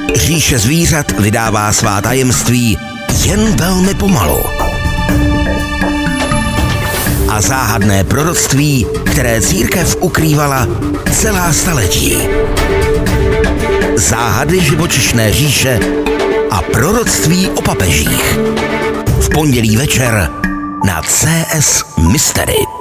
Říše zvířat vydává svá tajemství jen velmi pomalu. A záhadné proroctví, které církev ukrývala celá staletí. Záhady živočišné říše a proroctví o papežích. V pondělí večer na CS Mystery.